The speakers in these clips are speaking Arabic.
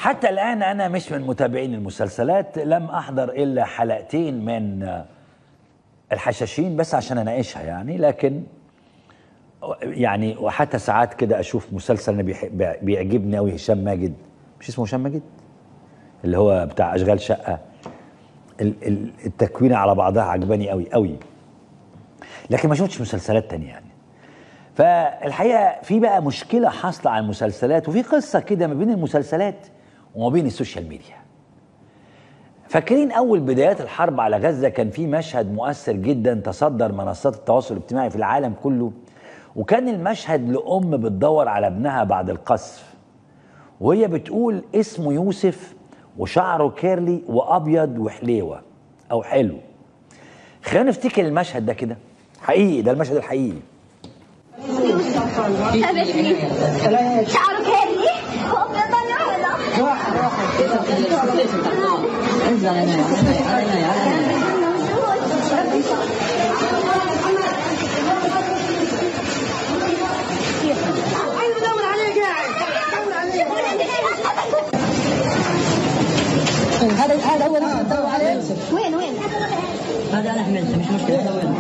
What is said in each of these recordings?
حتى الآن أنا مش من متابعين المسلسلات، لم أحضر إلا حلقتين من الحشاشين بس عشان أناقشها يعني، لكن يعني وحتى ساعات كده أشوف مسلسل أنا بيعجبني أوي، هشام ماجد، مش اسمه هشام ماجد اللي هو بتاع أشغال شقة، التكوين على بعضها عجباني أوي أوي، لكن ما شفتش مسلسلات تانية يعني. فالحقيقة في بقى مشكلة حاصلة على المسلسلات، وفي قصة كده ما بين المسلسلات وما بين السوشيال ميديا. فاكرين أول بدايات الحرب على غزة كان في مشهد مؤثر جدا تصدر منصات التواصل الاجتماعي في العالم كله، وكان المشهد لأم بتدور على ابنها بعد القذف، وهي بتقول اسمه يوسف وشعره كيرلي وأبيض وحليوة أو حلو. خلينا نفتكر المشهد ده كده حقيقي، ده المشهد الحقيقي. شعره كيرلي وأبيض هذا اول دور عليه. وين هذا انا حملته مش مشكله. هذا وين؟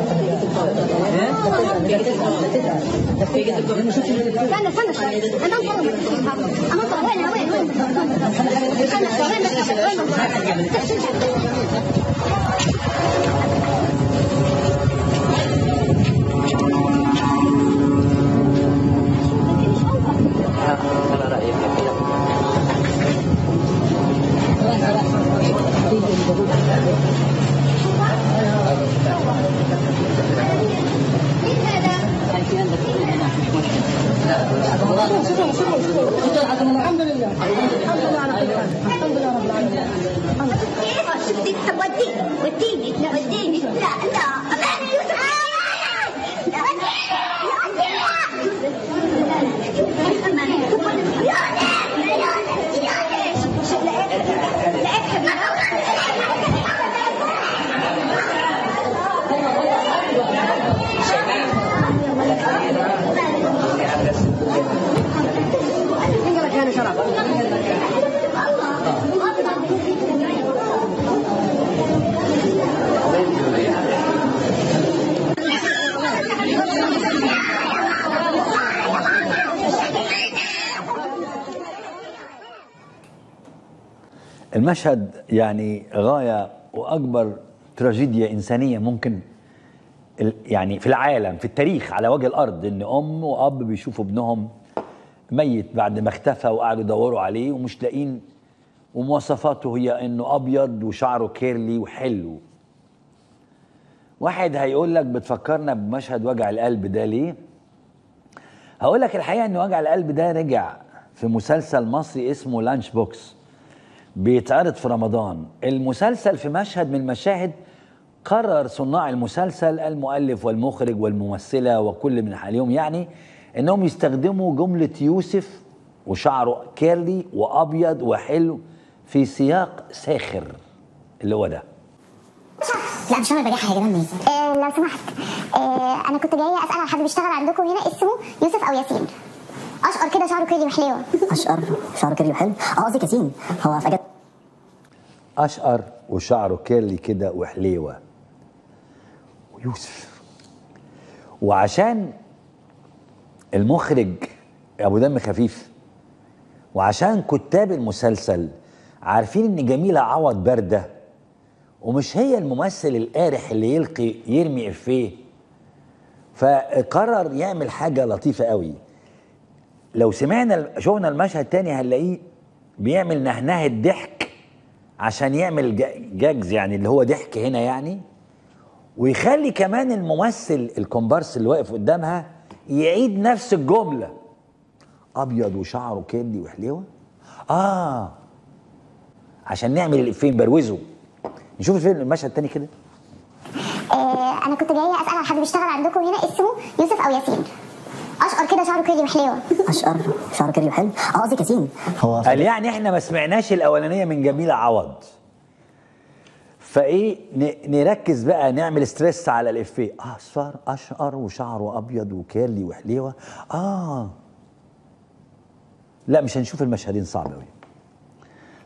الحمد لله الحمد لله رب العالمين. شفتي وديني لا وديني المشهد يعني غاية وأكبر تراجيديا إنسانية ممكن يعني في العالم، في التاريخ على وجه الأرض، إن أم وأب بيشوفوا ابنهم ميت بعد ما اختفى وقعدوا يدوروا عليه ومش لاقين، ومواصفاته هي إنه أبيض وشعره كيرلي وحلو. واحد هيقول لك بتفكرنا بمشهد وجع القلب ده ليه؟ هقول لك الحقيقة إن وجع القلب ده رجع في مسلسل مصري اسمه لانش بوكس بيتعرض في رمضان. المسلسل في مشهد من المشاهد قرر صناع المسلسل المؤلف والمخرج والممثلة وكل من عليهم يعني انهم يستخدموا جملة يوسف وشعره كيرلي وابيض وحلو في سياق ساخر اللي هو ده. لا مش انا بجاحة يا جماعه. لو سمحت، انا كنت جايه اسال على حد بيشتغل عندكم هنا اسمه يوسف او ياسين، اشقر كده شعره كيرلي وحليوه. اشقر شعره كيرلي وحلو؟ قصدك ياسين. هو فجأة اشقر وشعره كيرلي كده وحليوه ويوسف. وعشان المخرج ابو دم خفيف، وعشان كتاب المسلسل عارفين ان جميله عوض بارده ومش هي الممثل القارح اللي يرمي افيه، فقرر يعمل حاجه لطيفه قوي. لو شفنا المشهد تاني هنلاقيه بيعمل نهنهه ضحك عشان يعمل جاجز يعني اللي هو ضحك هنا يعني، ويخلي كمان الممثل الكومبارس اللي واقف قدامها يعيد نفس الجمله، ابيض وشعره كيرلي وحليوه عشان نعمل الافيه نبروزه. نشوف الفيلم المشهد التاني كده. انا كنت جايه اسال على حد بيشتغل عندكم هنا اسمه يوسف او ياسين، اشقر كده شعره كيرلي وحليوه. اشقر شعره كيرلي وحلو؟ قصدك ياسين. هو قال يعني احنا ما سمعناش الاولانيه من جميله عوض، فايه نركز بقى نعمل ستريس على الافيه. اصفر اشقر وشعره ابيض وكيرلي وحليوه. لا مش هنشوف المشهدين، صعب قوي.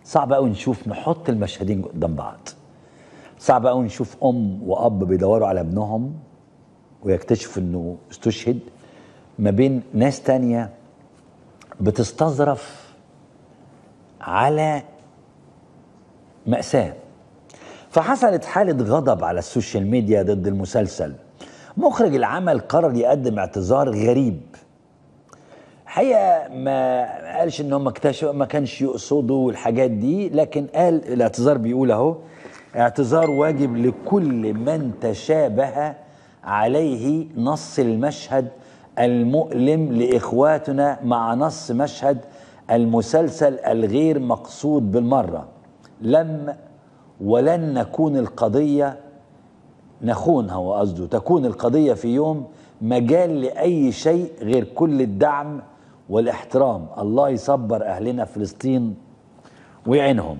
صعب قوي نحط المشهدين قدام بعض. صعب قوي نشوف ام واب بيدوروا على ابنهم ويكتشفوا انه استشهد، ما بين ناس تانية بتستظرف على مأساة. فحصلت حالة غضب على السوشيال ميديا ضد المسلسل. مخرج العمل قرر يقدم اعتذار غريب. حقيقة ما قالش ان هم اكتشفوا، ما كانش يقصدوا الحاجات دي، لكن قال الاعتذار بيقول اهو: اعتذار واجب لكل من تشابه عليه نص المشهد المؤلم لإخواتنا مع نص مشهد المسلسل الغير لم بالمرة. ولن نكون القضية نخونها، وقصده تكون القضية في يوم مجال لأي شيء غير كل الدعم والاحترام. الله يصبر أهلنا في فلسطين ويعينهم.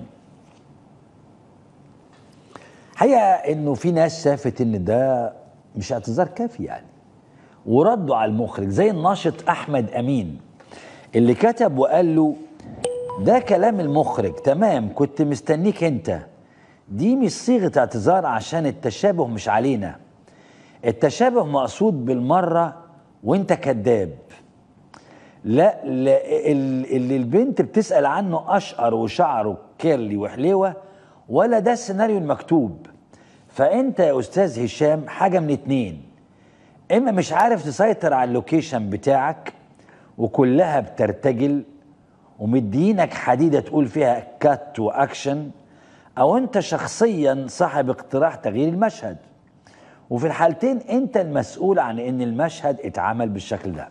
حقيقة إنه في ناس شافت إن ده مش اعتذار كافي يعني، وردوا على المخرج زي الناشط أحمد أمين اللي كتب وقال له: ده كلام المخرج تمام، كنت مستنيك انت، دي مش صيغة اعتذار عشان التشابه مش علينا، التشابه مقصود بالمرة وانت كذاب. لا اللي البنت بتسأل عنه أشقر وشعره كيرلي وحليوة، ولا ده السيناريو المكتوب. فانت يا أستاذ هشام حاجة من اتنين: اما مش عارف تسيطر على اللوكيشن بتاعك وكلها بترتجل ومدينك حديدة تقول فيها كات واكشن، او انت شخصيا صاحب اقتراح تغيير المشهد، وفي الحالتين انت المسؤول عن ان المشهد اتعمل بالشكل ده.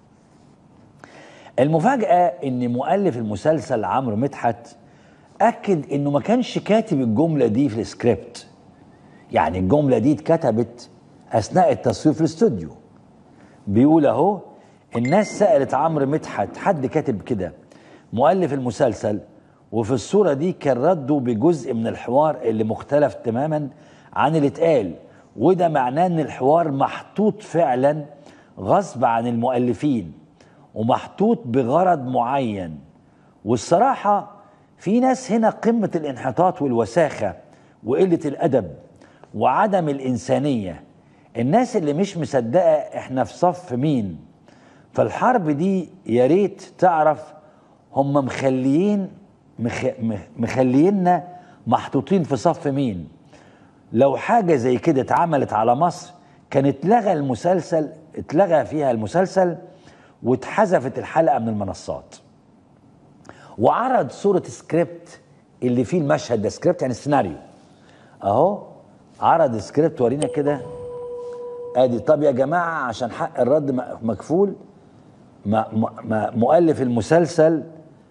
المفاجأة ان مؤلف المسلسل عمرو مدحت اكد انه ما كانش كاتب الجملة دي في السكريبت، يعني الجملة دي اتكتبت اثناء التصوير في الاستوديو. بيقول اهو: الناس سألت عمرو مدحت، حد كاتب كده مؤلف المسلسل، وفي الصورة دي كان رده بجزء من الحوار اللي مختلف تماما عن اللي اتقال، وده معناه ان الحوار محطوط فعلا غصب عن المؤلفين ومحطوط بغرض معين. والصراحة في ناس هنا قمة الانحطاط والوساخة وقلة الأدب وعدم الإنسانية، الناس اللي مش مصدقة احنا في صف مين. فالحرب دي يا ريت تعرف هم مخلينا محطوطين في صف مين. لو حاجة زي كده اتعملت على مصر كان اتلغى فيها المسلسل واتحذفت الحلقة من المنصات. وعرض صورة سكريبت اللي فيه المشهد ده، سكريبت يعني السيناريو اهو، عرض سكريبت ورينا كده ادي. طب يا جماعة عشان حق الرد مكفول، مؤلف المسلسل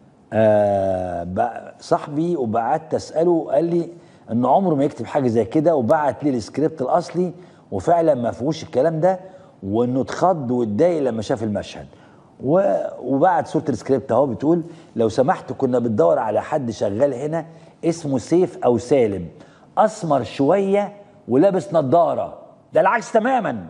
صاحبي وبعت اساله قال لي ان عمره ما يكتب حاجه زي كده، وبعت لي السكريبت الاصلي وفعلا ما فيهوش الكلام ده، وانه اتخض واتضايق لما شاف المشهد. وبعت صوره السكريبت اهو، بتقول: لو سمحت كنا بندور على حد شغال هنا اسمه سيف او سالم، اسمر شويه ولابس نظاره. ده العكس تماما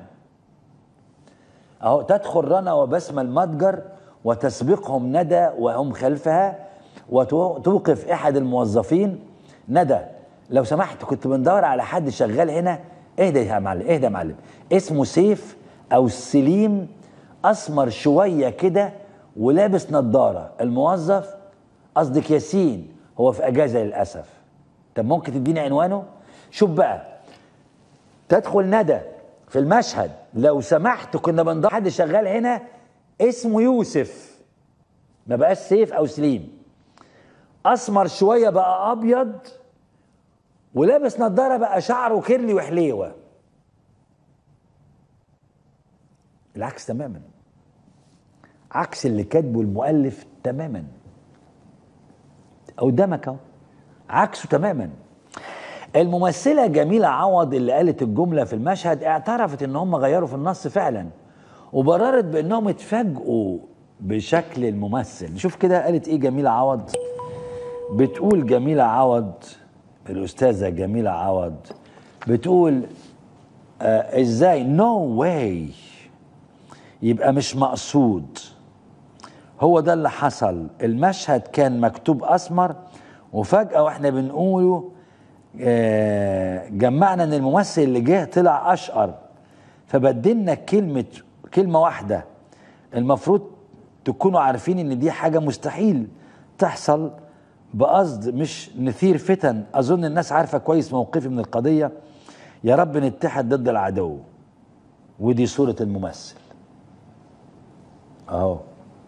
اهو. تدخل رنا وبسمة المتجر وتسبقهم ندى وهم خلفها وتوقف احد الموظفين: ندى لو سمحت كنت بندور على حد شغال هنا، اهدى يا معلم، اهدى يا معلم، اسمه سيف او سليم، اسمر شويه كده ولابس نظاره. الموظف: قصدك ياسين، هو في اجازه للاسف. طب ممكن تديني عنوانه؟ شوف بقى، تدخل ندى في المشهد: لو سمحت كنا بندور حد شغال هنا اسمه يوسف، ما بقاش سيف او سليم، اسمر شويه بقى ابيض ولابس نظاره بقى شعره كيرلي وحليوه. العكس تماما، عكس اللي كاتبه المؤلف تماما قدامك اهو، عكسه تماما. الممثله جميله عوض اللي قالت الجمله في المشهد اعترفت ان هم غيروا في النص فعلا، وبررت بانهم اتفاجئوا بشكل الممثل. نشوف كده قالت ايه جميله عوض. بتقول جميله عوض، الاستاذه جميله عوض بتقول: ازاي نو واي، يبقى مش مقصود، هو ده اللي حصل. المشهد كان مكتوب اسمر وفجأة واحنا بنقوله جمعنا ان الممثل اللي جه طلع اشقر، فبدلنا كلمة واحدة. المفروض تكونوا عارفين ان دي حاجة مستحيل تحصل بقصد مش نثير فتن. اظن الناس عارفة كويس موقفي من القضية. يا رب نتحد ضد العدو. ودي صورة الممثل اهو.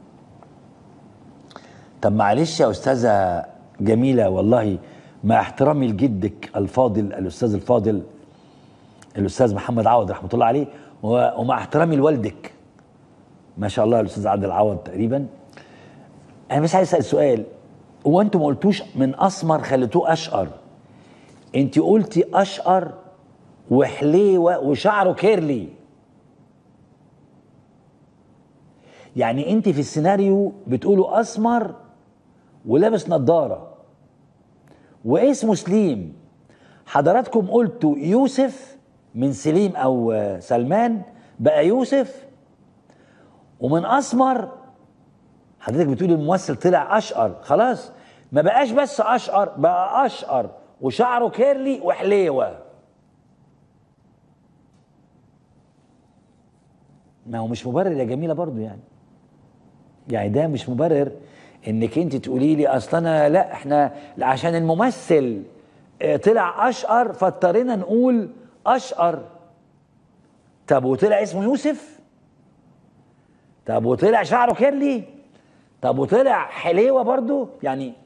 طب معلش يا استاذة جميلة، والله مع احترامي لجدك الفاضل الاستاذ الفاضل الاستاذ محمد عوض رحمة الله عليه، ومع احترامي لوالدك ما شاء الله الاستاذ عادل عوض تقريبا، انا بس عايز اسال سؤال. هو انتوا ما قلتوش من اسمر خليتوه اشقر، انت قلتي اشقر وحليوه وشعره كيرلي. يعني انت في السيناريو بتقولوا اسمر ولابس نظاره واسمه سليم. حضراتكم قلتوا يوسف من سليم او سلمان بقى يوسف، ومن اسمر حضرتك بتقولي الممثل طلع اشقر. خلاص ما بقاش بس اشقر، بقى اشقر وشعره كيرلي وحليوه. ما هو مش مبرر يا جميله برضو يعني ده مش مبرر انك انت تقولي لي اصل انا لا احنا عشان الممثل طلع اشقر فاضطرينا نقول اشقر. طب وطلع اسمه يوسف؟ طب وطلع شعره كيرلي؟ طب وطلع حليوه برضو؟ يعني